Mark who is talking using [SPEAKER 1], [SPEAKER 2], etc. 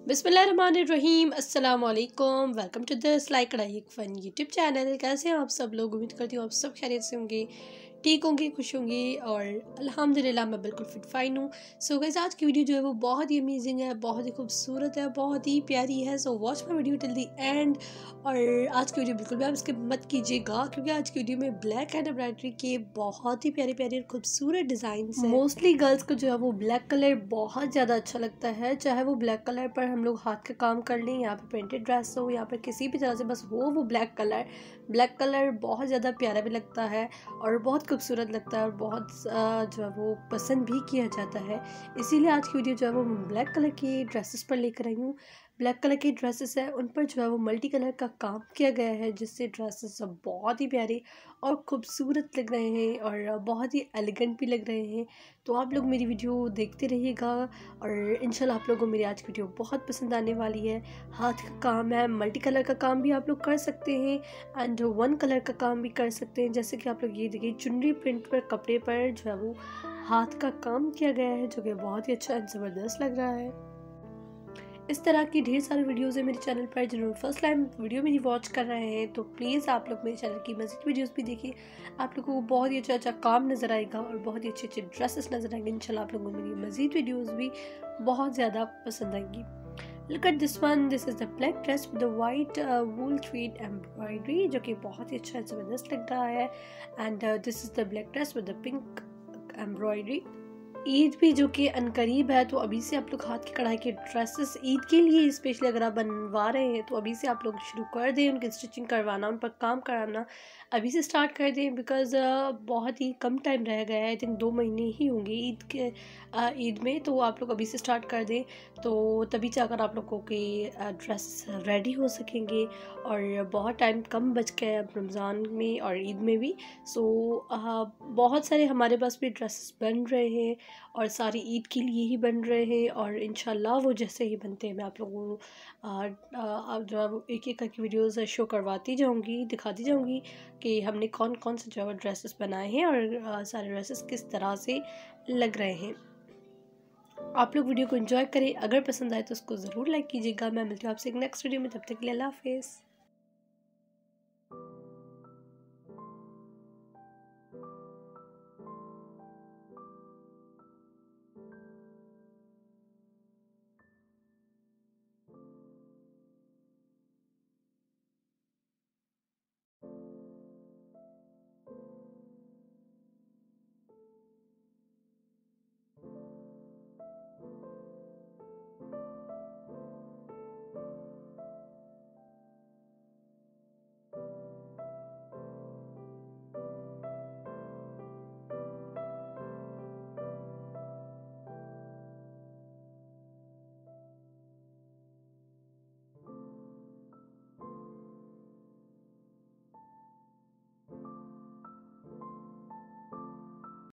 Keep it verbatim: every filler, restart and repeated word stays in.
[SPEAKER 1] बिस्मिल्लाहिर्रहमानिर्रहीम अस्सलाम वालेकुम। वेलकम टू द सिलाई कढ़ाई एक फ़न यूट्यूब चैनल। कैसे हैं आप सब लोग? उम्मीद करती हूँ आप सब खैरियत से होंगे, ठीक होंगे, खुश होंगे और अल्हम्दुलिल्लाह मैं बिल्कुल फिट फाइन हूँ। सो गाइस, आज की वीडियो जो है वो बहुत ही अमेजिंग है, बहुत ही खूबसूरत है, बहुत ही प्यारी है। So watch my video till the end. और आज की वीडियो बिल्कुल भी आप स्किप मत कीजिएगा, क्योंकि आज की वीडियो में ब्लैक एंड एम्ब्रॉयडरी के बहुत ही प्यारे प्यारे और खूबसूरत डिज़ाइन है। मोस्टली गर्ल्स को जो है वो ब्लैक कलर बहुत ज़्यादा अच्छा लगता है, चाहे वो ब्लैक कलर पर हम लोग हाथ का काम कर लें, यहाँ पे प्रिंटेड ड्रेस हो, यहाँ पर किसी भी तरह से बस हो वो ब्लैक कलर ब्लैक कलर बहुत ज़्यादा प्यारा भी लगता है और बहुत खूबसूरत लगता है और बहुत जो है वो पसंद भी किया जाता है। इसीलिए आज की वीडियो जो है वो ब्लैक कलर की ड्रेसेस पर लेकर आई हूँ। ब्लैक कलर की ड्रेसेस है, उन पर जो है वो मल्टी कलर का काम किया गया है, जिससे ड्रेसेस सब बहुत ही प्यारे और खूबसूरत लग रहे हैं और बहुत ही एलिगेंट भी लग रहे हैं। तो आप लोग मेरी वीडियो देखते रहिएगा और इंशाल्लाह आप लोगों को मेरी आज की वीडियो बहुत पसंद आने वाली है। हाथ का काम है, मल्टी कलर का काम भी आप लोग कर सकते हैं एंड वन कलर का काम भी कर सकते हैं। जैसे कि आप लोग ये देखिए, चुनरी प्रिंट पर कपड़े पर जो है वो हाथ का काम किया गया है, जो कि बहुत ही अच्छा एंड ज़बरदस्त लग रहा है। इस तरह की ढेर सारी वीडियोस है मेरे चैनल पर। जरूर फर्स्ट टाइम वीडियो मेरी वॉच कर रहे हैं तो प्लीज़ आप लोग मेरे चैनल की मज़ीद वीडियोस भी देखिए। आप लोगों को बहुत ही अच्छा अच्छा काम नज़र आएगा और बहुत ही अच्छे अच्छे ड्रेसेस नज़र आएंगे। इंशाल्लाह आप लोगों को मेरी मज़ीद वीडियोज़ भी बहुत ज़्यादा पसंद आएंगी। Look at this one. This is the black dress with the white uh, wool thread embroidery, जो कि बहुत ही अच्छा ज़बरदस्त लग रहा है। And uh, this is the black dress with the pink embroidery. Eid भी जो कि अनकरीब है, तो अभी से आप लोग हाथ की कढ़ाई के ड्रेसेस ईद के लिए स्पेशली अगर आप बनवा रहे हैं तो अभी से आप लोग शुरू कर दें। उनकी स्टिचिंग करवाना, उन पर काम कराना अभी से स्टार्ट कर दें, बिकॉज़ बहुत ही कम टाइम रह गया है। आई थिंक दो महीने ही होंगे ईद के ईद में, तो आप लोग अभी से स्टार्ट कर दें, तो तभी जाकर आप लोगों के ड्रेस रेडी हो सकेंगे। और बहुत टाइम कम बच गया है रमज़ान में और ईद में भी। सो बहुत सारे हमारे पास भी ड्रेसेस बन रहे हैं और सारी ईद के लिए ही बन रहे हैं और इंशाल्लाह वो जैसे ही बनते हैं मैं आप लोगों को आप जो है एक एक करके वीडियोस शो करवाती जाऊंगी, दिखाती जाऊंगी कि हमने कौन कौन से जो है ड्रेसेस बनाए हैं और आ, सारे ड्रेसेस किस तरह से लग रहे हैं। आप लोग वीडियो को एंजॉय करें, अगर पसंद आए तो उसको ज़रूर लाइक कीजिएगा। मैं मिलती हूँ आपसे एक नेक्स्ट वीडियो में, तब तक के लिए अल्लाह हाफिज़।